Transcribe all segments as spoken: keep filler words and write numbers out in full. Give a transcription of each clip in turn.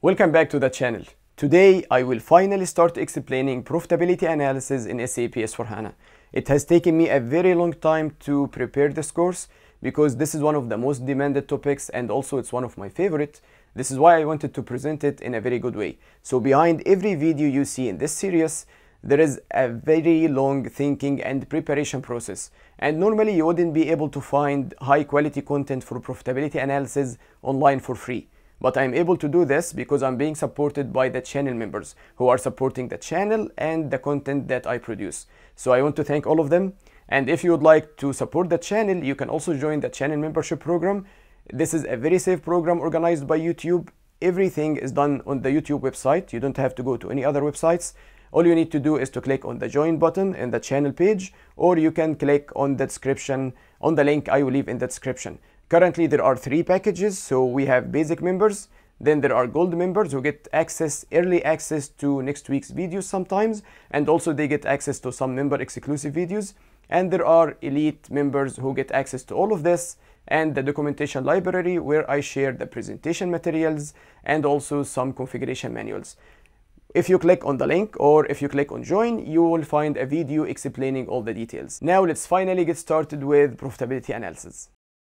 Welcome back to the channel. Today I will finally start explaining profitability analysis in S A P S four HANA. It has taken me a very long time to prepare this course because this is one of the most demanded topics and also it's one of my favorite. This is why I wanted to present it in a very good way. So behind every video you see in this series, there is a very long thinking and preparation process. And normally you wouldn't be able to find high quality content for profitability analysis online for free. But I'm able to do this because I'm being supported by the channel members who are supporting the channel and the content that I produce. So I want to thank all of them. And if you would like to support the channel, you can also join the channel membership program. This is a very safe program organized by YouTube. Everything is done on the YouTube website. You don't have to go to any other websites. All you need to do is to click on the join button in the channel page, or you can click on the description, on the link I will leave in the description. Currently there are three packages. So we have basic members, then there are gold members who get access, early access to next week's videos sometimes, and also they get access to some member exclusive videos. And there are elite members who get access to all of this and the documentation library where I share the presentation materials and also some configuration manuals. If you click on the link or if you click on join, you will find a video explaining all the details. Now let's finally get started with profitability analysis.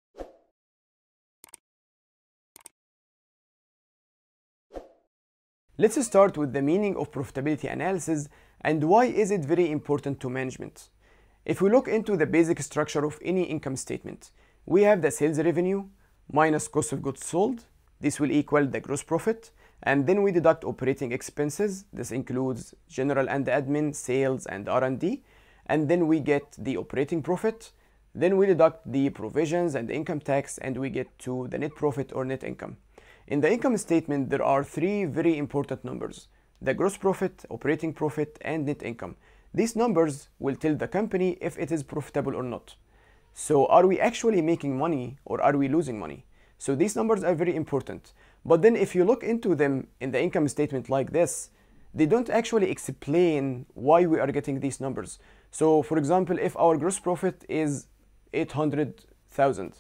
Let's start with the meaning of profitability analysis and why is it very important to management. If we look into the basic structure of any income statement, we have the sales revenue minus cost of goods sold. This will equal the gross profit. And then we deduct operating expenses. This includes general and admin, sales, and R and D. And then we get the operating profit. Then we deduct the provisions and the income tax, and we get to the net profit or net income. In the income statement, there are three very important numbers: the gross profit, operating profit, and net income. These numbers will tell the company if it is profitable or not. So are we actually making money or are we losing money? So these numbers are very important. But then if you look into them in the income statement like this, they don't actually explain why we are getting these numbers. So for example, if our gross profit is eight hundred thousand,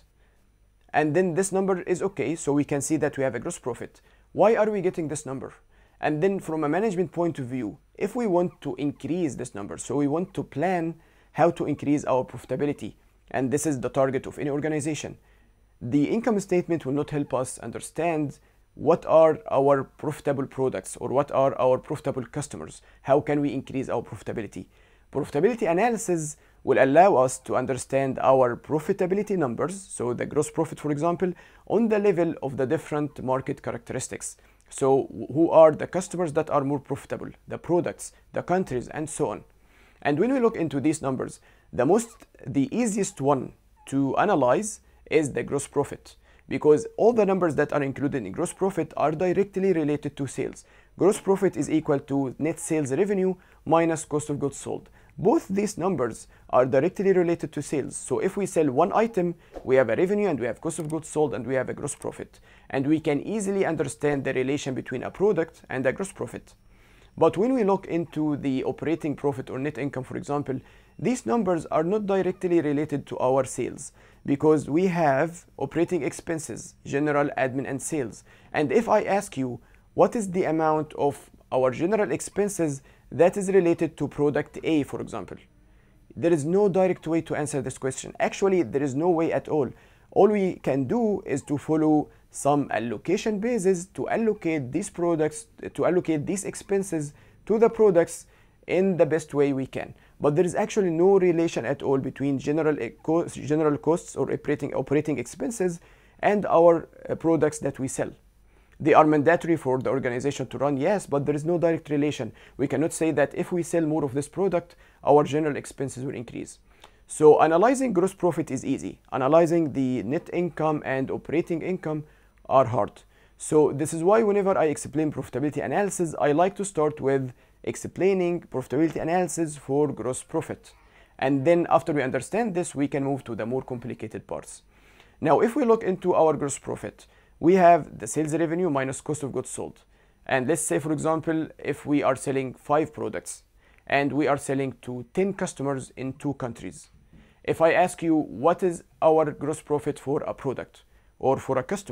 and then this number is okay, so we can see that we have a gross profit. Why are we getting this number? And then from a management point of view, if we want to increase this number, so we want to plan how to increase our profitability, and this is the target of any organization, the income statement will not help us understand what are our profitable products or what are our profitable customers. How can we increase our profitability? Profitability analysis will allow us to understand our profitability numbers, so the gross profit, for example, on the level of the different market characteristics. So who are the customers that are more profitable, the products, the countries, and so on. And when we look into these numbers, the most, the easiest one to analyze is the gross profit, because all the numbers that are included in gross profit are directly related to sales. Gross profit is equal to net sales revenue minus cost of goods sold. Both these numbers are directly related to sales. So if we sell one item, we have a revenue and we have cost of goods sold and we have a gross profit. And we can easily understand the relation between a product and a gross profit. But when we look into the operating profit or net income, for example, these numbers are not directly related to our sales because we have operating expenses, general, admin, and sales. And if I ask you, what is the amount of our general expenses that is related to product A, for example? There is no direct way to answer this question. Actually, there is no way at all. All we can do is to follow some allocation basis to allocate these products, to allocate these expenses to the products in the best way we can. But there is actually no relation at all between general, cost, general costs or operating, operating expenses and our uh, products that we sell. They are mandatory for the organization to run, yes, but there is no direct relation. We cannot say that if we sell more of this product, our general expenses will increase. So analyzing gross profit is easy. Analyzing the net income and operating income are hard. So this is why whenever I explain profitability analysis, I like to start with explaining profitability analysis for gross profit. And then after we understand this, we can move to the more complicated parts. Now, if we look into our gross profit, we have the sales revenue minus cost of goods sold. And let's say, for example, if we are selling five products and we are selling to ten customers in two countries. If I ask you what is our gross profit for a product or for a customer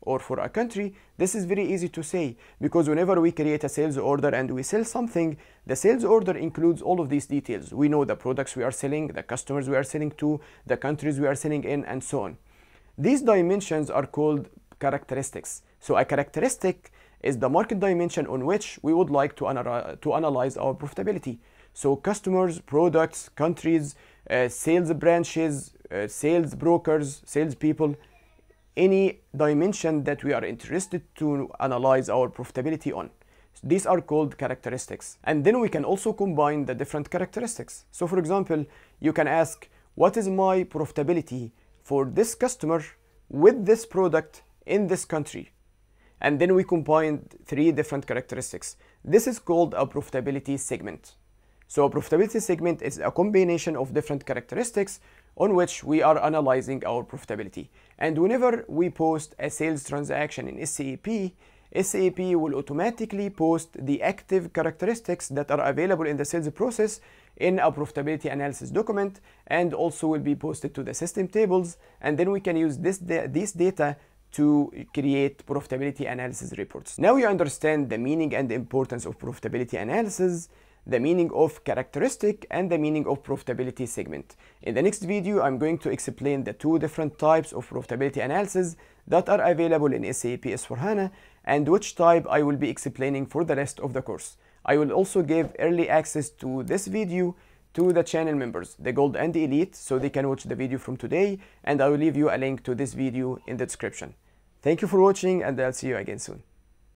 or for a country, this is very easy to say, because whenever we create a sales order and we sell something, the sales order includes all of these details. We know the products we are selling, the customers we are selling to, the countries we are selling in, and so on. These dimensions are called characteristics. So a characteristic is the market dimension on which we would like to, ana to analyze our profitability. So customers, products, countries, uh, sales branches, uh, sales brokers, salespeople, any dimension that we are interested to analyze our profitability on. These are called characteristics. And then we can also combine the different characteristics. So for example, you can ask, what is my profitability for this customer with this product in this country? And then we combined three different characteristics. This is called a profitability segment. So a profitability segment is a combination of different characteristics on which we are analyzing our profitability. And whenever we post a sales transaction in S A P, S A P will automatically post the active characteristics that are available in the sales process in a profitability analysis document, and also will be posted to the system tables, and then we can use this, this data to create profitability analysis reports. Now you understand the meaning and the importance of profitability analysis, the meaning of characteristic, and the meaning of profitability segment. In the next video, I'm going to explain the two different types of profitability analysis that are available in S A P S four HANA, and which type I will be explaining for the rest of the course. I will also give early access to this video to the channel members, the Gold and the Elite, so they can watch the video from today, and I will leave you a link to this video in the description. Thank you for watching, and I'll see you again soon.